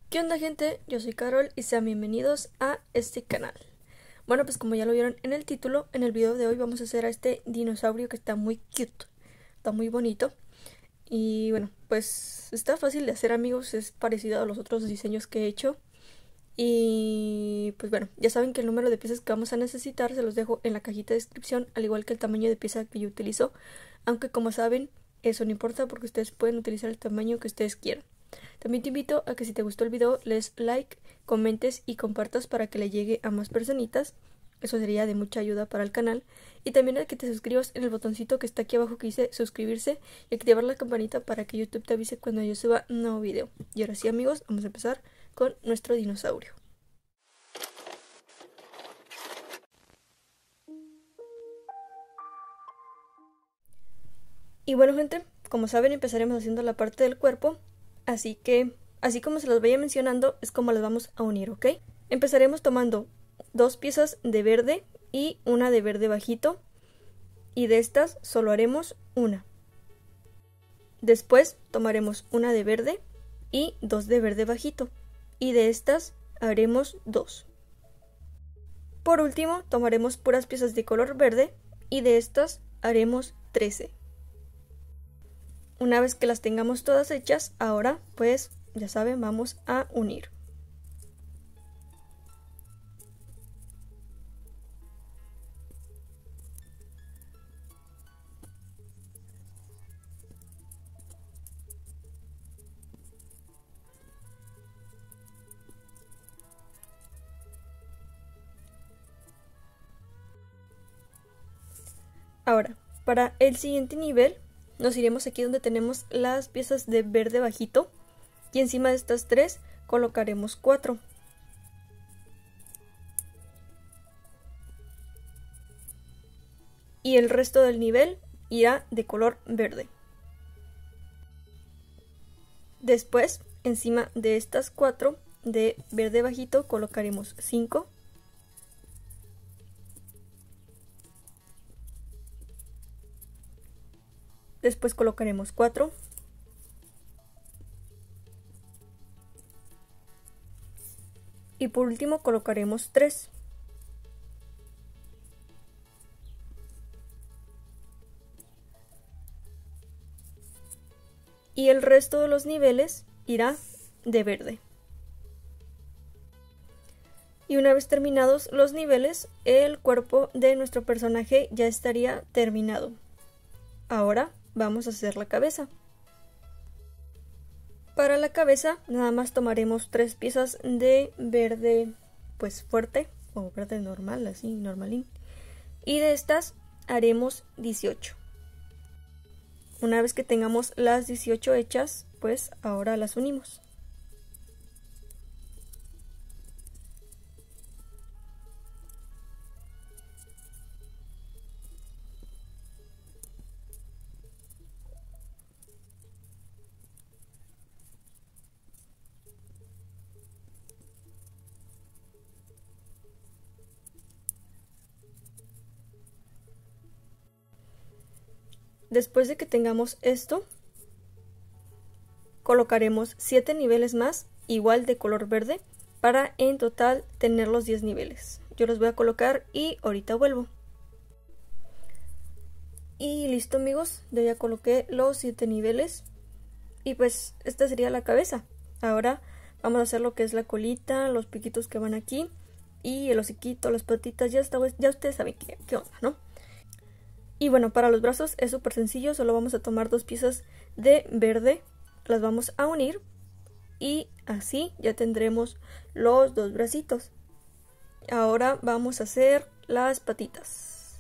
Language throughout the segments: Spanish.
¿Qué onda, gente? Yo soy Carol y sean bienvenidos a este canal. Bueno, pues como ya lo vieron en el título, en el video de hoy vamos a hacer a este dinosaurio que está muy cute, está muy bonito. Y bueno, pues está fácil de hacer, amigos, es parecido a los otros diseños que he hecho. Y pues bueno, ya saben que el número de piezas que vamos a necesitar se los dejo en la cajita de descripción, al igual que el tamaño de pieza que yo utilizo. Aunque como saben, eso no importa porque ustedes pueden utilizar el tamaño que ustedes quieran. También te invito a que si te gustó el video le des like, comentes y compartas para que le llegue a más personitas. Eso sería de mucha ayuda para el canal. Y también a que te suscribas en el botoncito que está aquí abajo que dice suscribirse y activar la campanita para que YouTube te avise cuando yo suba un nuevo video. Y ahora sí, amigos, vamos a empezar con nuestro dinosaurio. Y bueno, gente, como saben, empezaremos haciendo la parte del cuerpo. Así que, así como se las vaya mencionando, es como las vamos a unir, ¿ok? Empezaremos tomando dos piezas de verde y una de verde bajito. Y de estas solo haremos una. Después tomaremos una de verde y dos de verde bajito. Y de estas haremos dos. Por último, tomaremos puras piezas de color verde y de estas haremos 13. Una vez que las tengamos todas hechas, ahora pues ya saben, vamos a unir. Ahora, para el siguiente nivel, nos iremos aquí donde tenemos las piezas de verde bajito y encima de estas tres colocaremos 4. Y el resto del nivel irá de color verde. Después, encima de estas 4 de verde bajito colocaremos 5. Después colocaremos 4. Y por último colocaremos 3. Y el resto de los niveles irá de verde. Y una vez terminados los niveles, el cuerpo de nuestro personaje ya estaría terminado. Ahora vamos a hacer la cabeza. Para la cabeza nada más tomaremos 3 piezas de verde pues fuerte o verde normal, así normalín. Y de estas haremos 18. Una vez que tengamos las 18 hechas, pues ahora las unimos. Después de que tengamos esto, colocaremos 7 niveles más, igual de color verde, para en total tener los 10 niveles. Yo los voy a colocar y ahorita vuelvo. Y listo, amigos, ya coloqué los 7 niveles. Y pues esta sería la cabeza. Ahora vamos a hacer lo que es la colita, los piquitos que van aquí y el hociquito, las patitas, ya ustedes saben qué onda, ¿no? Y bueno, para los brazos es súper sencillo, solo vamos a tomar 2 piezas de verde, las vamos a unir y así ya tendremos los 2 bracitos. Ahora vamos a hacer las patitas.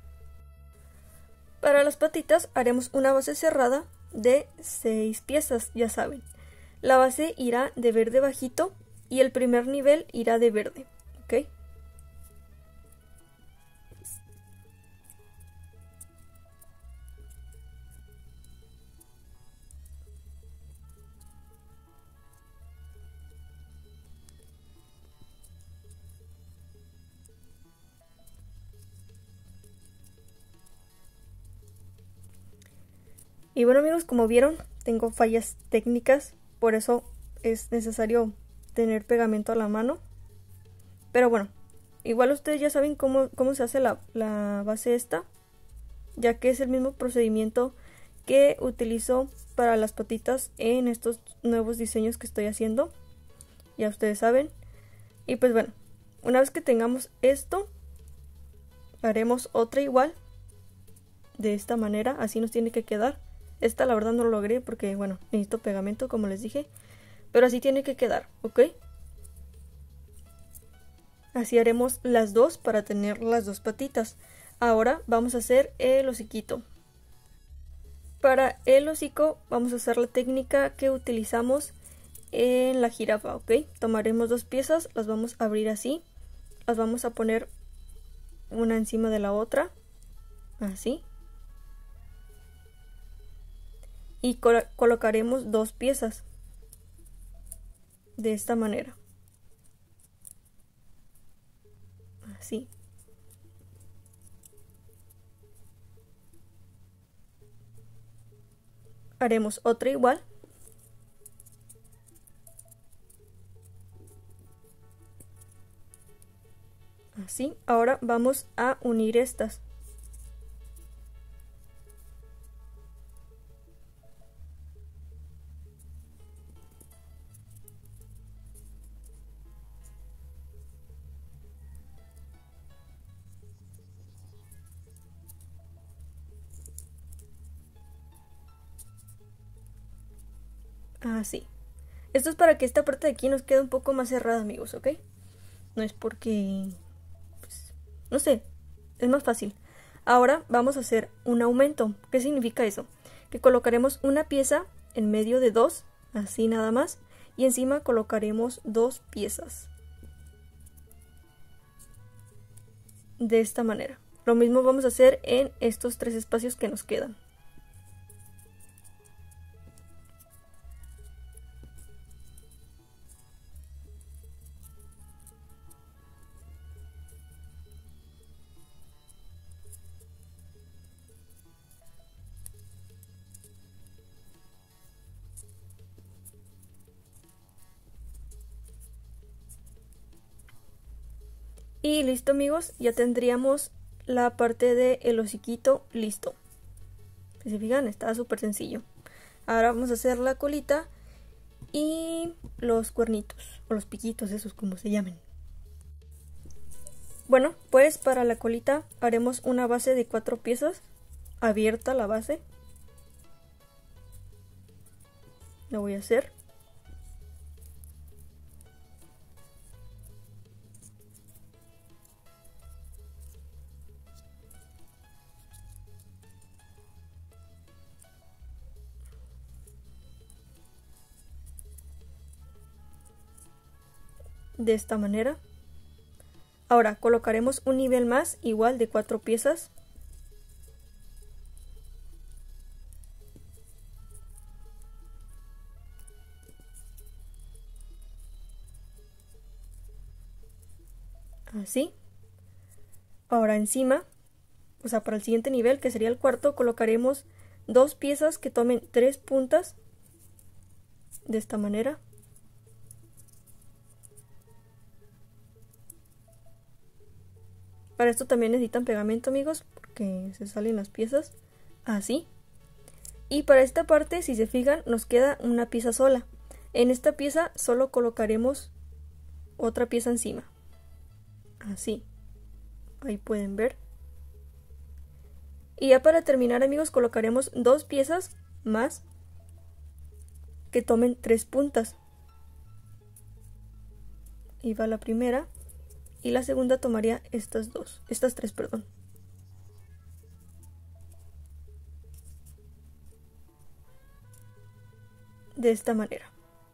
Para las patitas haremos una base cerrada de 6 piezas, ya saben. La base irá de verde bajito y el primer nivel irá de verde, ¿ok? Y bueno, amigos, como vieron, tengo fallas técnicas, por eso es necesario tener pegamento a la mano. Pero bueno, igual ustedes ya saben cómo se hace la base esta, ya que es el mismo procedimiento que utilizo para las patitas en estos nuevos diseños que estoy haciendo. Ya ustedes saben. Y pues bueno, una vez que tengamos esto, haremos otra igual. De esta manera, así nos tiene que quedar. Esta la verdad no lo logré porque, bueno, necesito pegamento como les dije. Pero así tiene que quedar, ¿ok? Así haremos las dos para tener las dos patitas. Ahora vamos a hacer el hociquito. Para el hocico vamos a hacer la técnica que utilizamos en la jirafa, ¿ok? Tomaremos dos piezas, las vamos a abrir así. Las vamos a poner una encima de la otra. Así. Y colocaremos dos piezas. De esta manera. Así. Haremos otra igual. Así. Ahora vamos a unir estas. Así. Esto es para que esta parte de aquí nos quede un poco más cerrada, amigos, ¿ok? No es porque... pues, no sé, es más fácil. Ahora vamos a hacer un aumento. ¿Qué significa eso? Que colocaremos una pieza en medio de dos, así nada más, y encima colocaremos dos piezas. De esta manera. Lo mismo vamos a hacer en estos tres espacios que nos quedan. Y listo, amigos, ya tendríamos la parte del hociquito listo. Si se fijan, está súper sencillo. Ahora vamos a hacer la colita y los cuernitos, o los piquitos, esos como se llamen. Bueno, pues para la colita haremos una base de 4 piezas, abierta la base. La voy a hacer. De esta manera. Ahora colocaremos un nivel más, igual de 4 piezas. Así. Ahora encima, o sea, para el siguiente nivel, que sería el cuarto, colocaremos 2 piezas que tomen 3 puntas. De esta manera. Para esto también necesitan pegamento, amigos, porque se salen las piezas. Así. Y para esta parte, si se fijan, nos queda una pieza sola. En esta pieza solo colocaremos otra pieza encima. Así. Ahí pueden ver. Y ya para terminar, amigos, colocaremos 2 piezas más que tomen 3 puntas. Y va la primera. Y la segunda tomaría estas 3, perdón. De esta manera.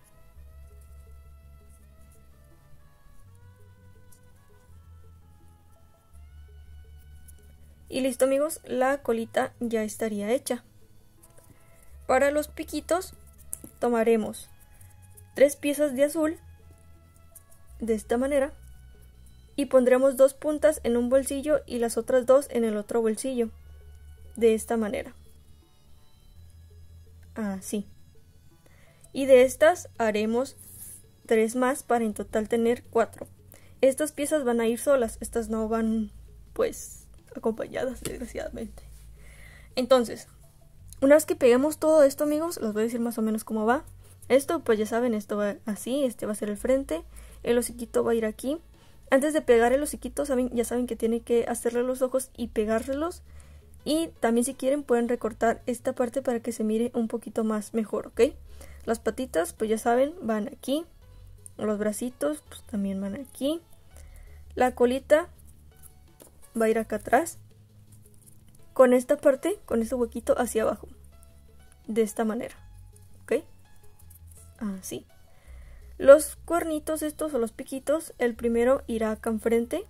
Y listo, amigos, la colita ya estaría hecha. Para los piquitos tomaremos 3 piezas de azul. De esta manera. Y pondremos 2 puntas en un bolsillo y las otras 2 en el otro bolsillo. De esta manera. Así. Y de estas haremos 3 más para en total tener 4. Estas piezas van a ir solas, estas no van pues acompañadas, desgraciadamente. Entonces, una vez que peguemos todo esto, amigos, les voy a decir más o menos cómo va. Esto pues ya saben, esto va así, este va a ser el frente, el hociquito va a ir aquí. Antes de pegar el hociquito, ya saben que tiene que hacerle los ojos y pegárselos. Y también si quieren pueden recortar esta parte para que se mire un poquito más mejor, ¿ok? Las patitas pues ya saben, van aquí. Los bracitos pues también van aquí. La colita va a ir acá atrás. Con esta parte, con este huequito hacia abajo. De esta manera, ¿ok? Así. Los cuernitos estos o los piquitos, el primero irá acá enfrente.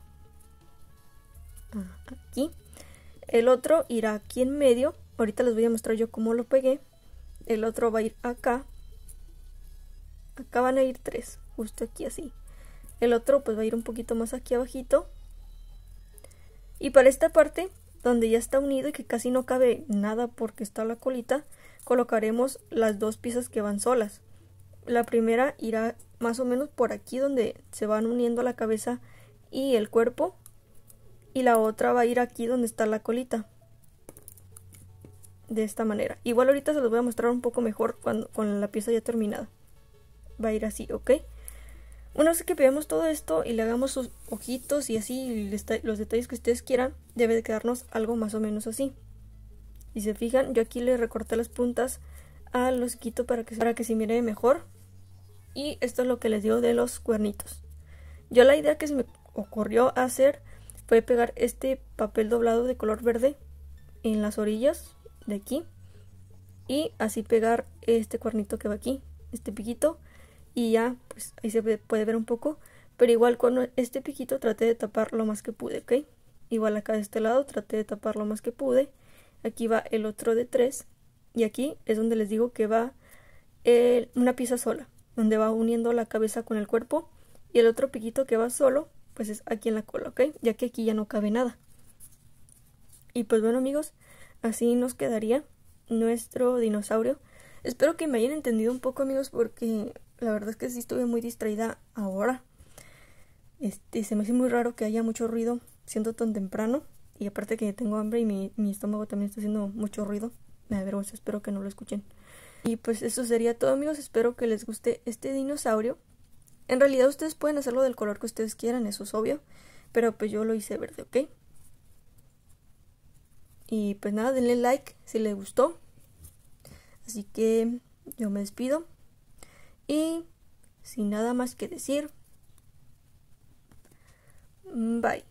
Aquí. El otro irá aquí en medio. Ahorita les voy a mostrar yo cómo lo pegué. El otro va a ir acá. Acá van a ir 3, justo aquí así. El otro pues va a ir un poquito más aquí abajito. Y para esta parte, donde ya está unido y que casi no cabe nada porque está la colita, colocaremos las 2 piezas que van solas. La primera irá más o menos por aquí donde se van uniendo la cabeza y el cuerpo. Y la otra va a ir aquí donde está la colita. De esta manera. Igual ahorita se los voy a mostrar un poco mejor con la pieza ya terminada. Va a ir así, ¿ok? Una vez que peguemos todo esto y le hagamos sus ojitos y así los detalles que ustedes quieran, debe de quedarnos algo más o menos así. Y se fijan, yo aquí le recorté las puntas al hociquito para que se mire mejor. Y esto es lo que les digo de los cuernitos. Yo la idea que se me ocurrió hacer fue pegar este papel doblado de color verde en las orillas de aquí. Y así pegar este cuernito que va aquí, este piquito. Y ya, pues ahí se puede ver un poco. Pero igual con este piquito traté de tapar lo más que pude, ¿ok? Igual acá de este lado traté de tapar lo más que pude. Aquí va el otro de 3. Y aquí es donde les digo que va una pieza sola. Donde va uniendo la cabeza con el cuerpo. Y el otro piquito que va solo, pues es aquí en la cola, ¿ok? Ya que aquí ya no cabe nada. Y pues bueno, amigos, así nos quedaría nuestro dinosaurio. Espero que me hayan entendido un poco, amigos, porque la verdad es que sí estuve muy distraída ahora. Se me hace muy raro que haya mucho ruido siendo tan temprano. Y aparte que tengo hambre y mi estómago también está haciendo mucho ruido. Me da vergüenza, espero que no lo escuchen. Y pues eso sería todo, amigos. Espero que les guste este dinosaurio. En realidad ustedes pueden hacerlo del color que ustedes quieran, eso es obvio. Pero pues yo lo hice verde, ¿ok? Y pues nada, denle like si les gustó. Así que yo me despido. Y sin nada más que decir, bye.